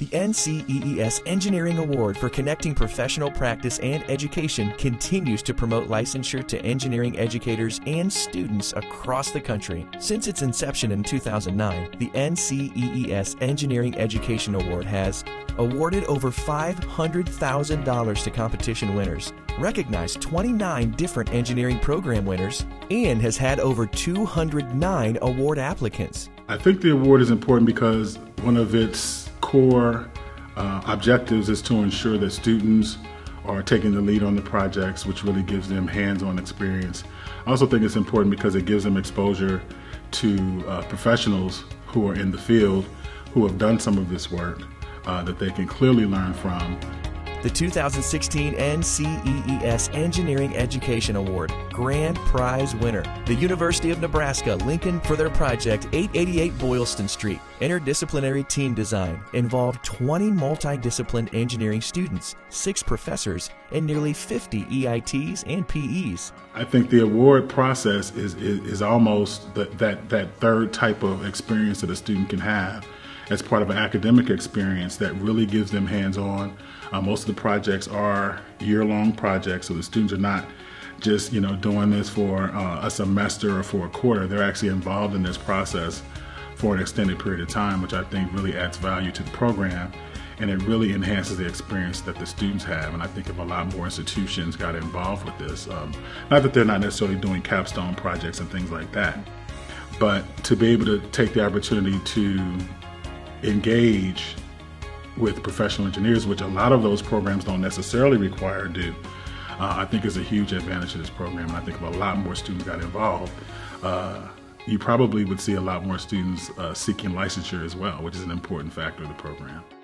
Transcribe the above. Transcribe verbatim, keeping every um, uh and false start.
The N C E E S Engineering Award for Connecting Professional Practice and Education continues to promote licensure to engineering educators and students across the country. Since its inception in two thousand nine, the N C E E S Engineering Education Award has awarded over five hundred thousand dollars to competition winners, recognized twenty-nine different engineering program winners, and has had over two hundred nine award applicants. I think the award is important because one of its core uh, objectives is to ensure that students are taking the lead on the projects, which really gives them hands-on experience. I also think it's important because it gives them exposure to uh, professionals who are in the field who have done some of this work uh, that they can clearly learn from. The two thousand sixteen N C E E S Engineering Education Award Grand Prize winner, the University of Nebraska Lincoln, for their project eight eighty-eight Boylston Street. Interdisciplinary team design involved twenty multidisciplined engineering students, six professors, and nearly fifty E I Ts and P Es. I think the award process is, is, is almost the, that, that third type of experience that a student can have as part of an academic experience that really gives them hands-on. Uh, most of the projects are year-long projects, so the students are not just, you know, doing this for uh, a semester or for a quarter. They're actually involved in this process for an extended period of time, which I think really adds value to the program, and it really enhances the experience that the students have. And I think if a lot more institutions got involved with this, um, not that they're not necessarily doing capstone projects and things like that, but to be able to take the opportunity to engage with professional engineers, which a lot of those programs don't necessarily require do, uh, I think is a huge advantage to this program. And I think if a lot more students got involved, uh, you probably would see a lot more students uh, seeking licensure as well, which is an important factor of the program.